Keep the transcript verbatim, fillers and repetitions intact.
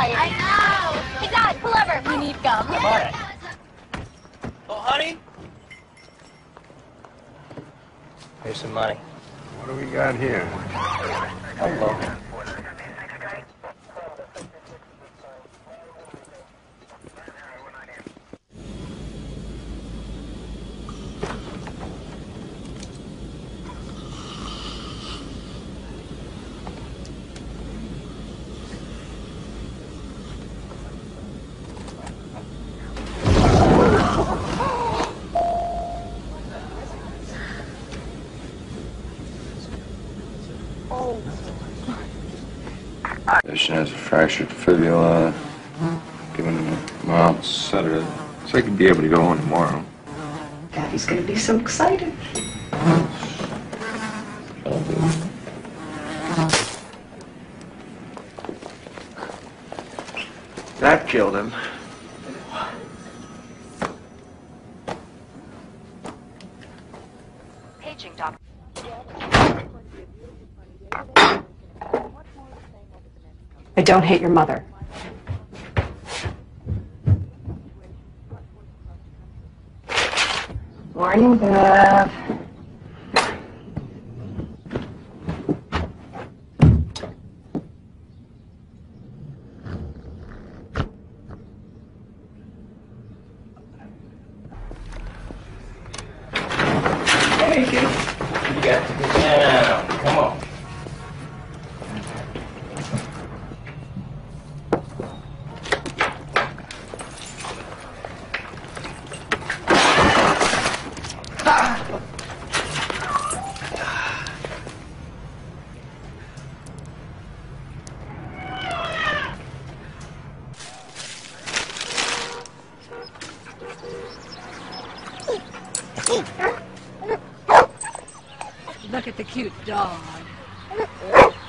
died. I know. He died. Pull over. You need gum. All right. Oh, honey. Here's some money. What do we got here? Hello. Patient has a fractured fibula. Given him a mild sedative. So he could be able to go on tomorrow. Daddy's gonna be so excited. That killed him. Paging doctor. I don't hate your mother. Morning, Bev. Hey, kid. You got to get down. Come on. Look at the cute dog.